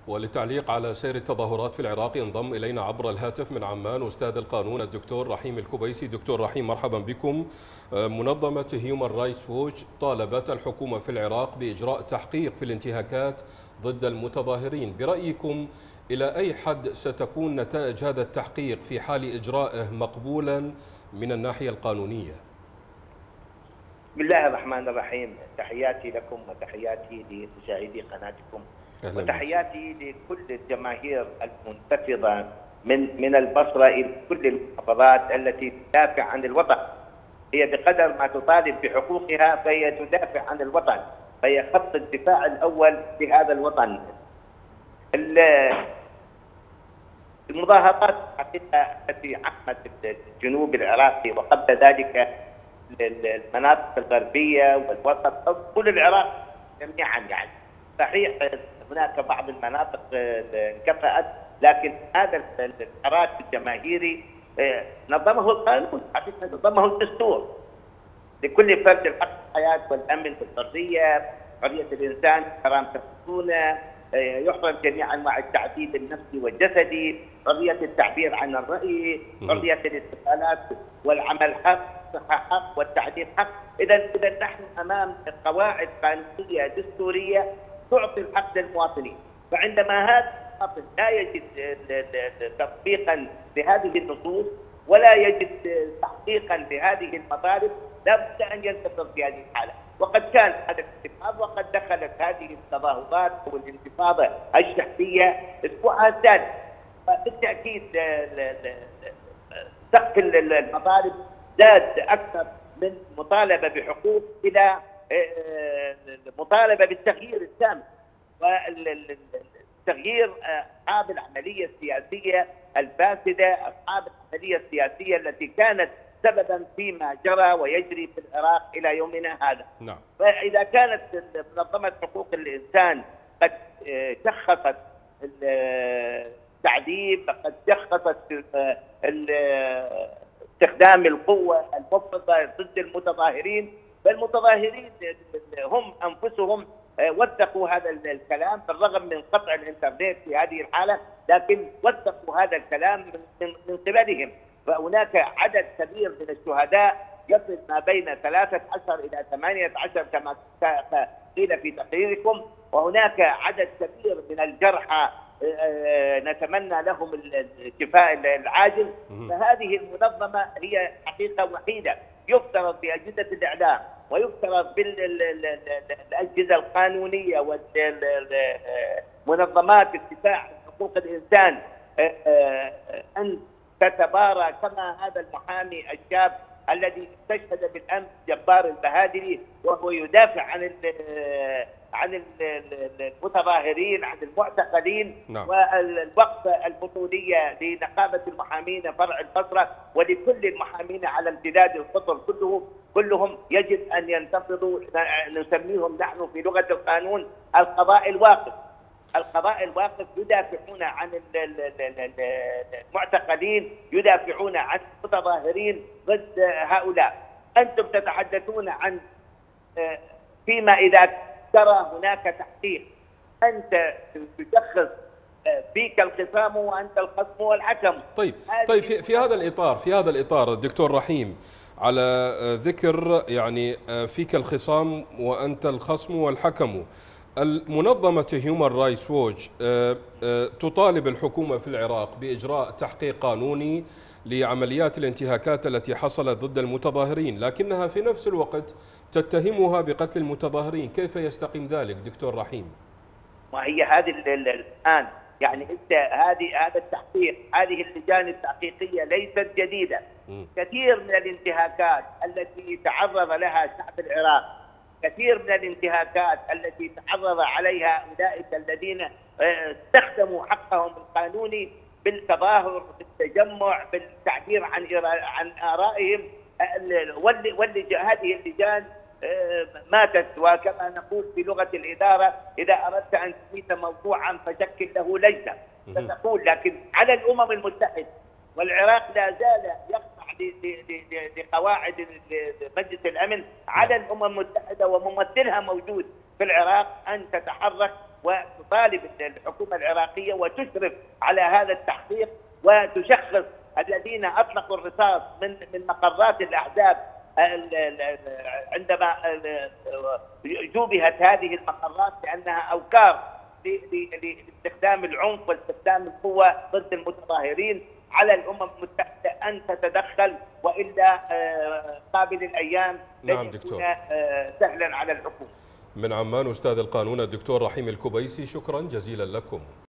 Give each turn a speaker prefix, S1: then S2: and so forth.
S1: وللتعليق على سير التظاهرات في العراق ينضم إلينا عبر الهاتف من عمان أستاذ القانون الدكتور رحيم الكبيسي. دكتور رحيم، مرحبا بكم. منظمة هيومن رايتس ووتش طالبت الحكومة في العراق بإجراء تحقيق في الانتهاكات ضد المتظاهرين. برأيكم إلى أي حد ستكون نتائج هذا التحقيق في حال إجرائه مقبولا من الناحية القانونية؟
S2: بسم الله الرحمن الرحيم. تحياتي لكم وتحياتي لمشاهدي قناتكم وتحياتي لكل الجماهير المنتفضة من البصرة إلى كل المحافظات التي تدافع عن الوطن. هي بقدر ما تطالب بحقوقها فهي تدافع عن الوطن، فهي خط الدفاع الأول لهذا الوطن. المظاهرات التي عمت الجنوب العراقي وقبل ذلك المناطق الغربية والوسط أو كل العراق جميعا، يعني صحيح هناك بعض المناطق انكفأت، لكن هذا الحراك الجماهيري نظمه القانون، حقيقة نظمه الدستور. لكل فرد الحق الحياة والأمن والحرية، حرية الإنسان، كرامة السكونة، يحرم جميع أنواع التعذيب النفسي والجسدي، حرية التعبير عن الرأي، حرية الاستقالات والعمل حق، الصحة حق والتعليم حق. إذا نحن أمام قواعد قانونية دستورية تعطي الحق للمواطنين، فعندما هذا المواطن لا يجد تطبيقا لهذه النصوص ولا يجد تحقيقا لهذه المطالب لابد أن ينتفض في هذه الحالة. وقد كان هذا الانتفاض وقد دخلت هذه التظاهرات والانتفاضة الشعبية أسبوعها الثالث، فبالتأكيد سقف المطالب زاد أكثر من مطالبة بحقوق إلى مطالبة بالتغيير التام، والتغيير أصحاب العملية السياسية الفاسدة، أصحاب العملية السياسية التي كانت سببا فيما جرى ويجري في العراق إلى يومنا هذا.
S1: نعم.
S2: فإذا كانت منظمة حقوق الإنسان قد شخصت التعذيب، قد شخصت استخدام القوة المفرطة ضد المتظاهرين، فالمتظاهرين هم أنفسهم وثقوا هذا الكلام بالرغم من قطع الإنترنت في هذه الحالة، لكن وثقوا هذا الكلام من قبلهم. فهناك عدد كبير من الشهداء يصل ما بين 13 إلى 18 كما قيل في تقريركم، وهناك عدد كبير من الجرحى نتمنى لهم الشفاء العاجل. فهذه المنظمة هي حقيقة وحيدة يفترض بأجهزة الإعلام ويفترض بالأجهزة القانونية ومنظمات الدفاع عن حقوق الإنسان أن تتبارى كما هذا المحامي الشاب الذي استشهد بالامس جبار البهادلي وهو يدافع عن المتظاهرين، عن المعتقلين.
S1: نعم.
S2: والوقفه البطوليه لنقابه المحامين فرع البصره ولكل المحامين على امتداد القطر كلهم يجب ان ينتفضوا، نسميهم نحن في لغه القانون القضاء الواقف. القضاء الواقف يدافعون عن المعتقلين، يدافعون عن المتظاهرين ضد هؤلاء. أنتم تتحدثون عن فيما إذا ترى هناك تحقيق أنت تشخص فيك الخصام وأنت الخصم والحكم.
S1: طيب في هذا الإطار دكتور رحيم، على ذكر يعني فيك الخصام وأنت الخصم والحكم، المنظمة هيومن رايتس ووتش تطالب الحكومة في العراق بإجراء تحقيق قانوني لعمليات الانتهاكات التي حصلت ضد المتظاهرين، لكنها في نفس الوقت تتهمها بقتل المتظاهرين. كيف يستقيم ذلك دكتور رحيم؟
S2: ما هي هذه الآن يعني انت هذا التحقيق، هذه اللجان التحقيقية ليست جديدة. كثير من الانتهاكات التي تعرض لها شعب العراق، كثير من الانتهاكات التي تعرض عليها أولئك الذين استخدموا حقهم القانوني بالتظاهر، بالتجمع، بالتعبير عن آرائهم، هذه اللجان ماتت. وكما نقول في لغة الإدارة إذا أردت أن تميت موضوعا فشكل له لجنة فتقول. لكن على الأمم المتحدة، والعراق لا زال يخضع لقواعد مجلس الأمن، على الأمم المتحدة وممثلها موجود في العراق أن تتحرك وتطالب الحكومة العراقية وتشرف على هذا التحقيق وتشخص الذين أطلقوا الرصاص من مقرات الأحزاب عندما جوبهت هذه المقرات بأنها أوكار لاستخدام العنف واستخدام القوة ضد المتظاهرين. على الأمم المتحدة أن تتدخل، وإلا قابل الأيام
S1: نعم
S2: لن
S1: دكتور.
S2: يكون سهلا على الحكومة.
S1: من عمان أستاذ القانون الدكتور رحيم الكبيسي، شكرا جزيلا لكم.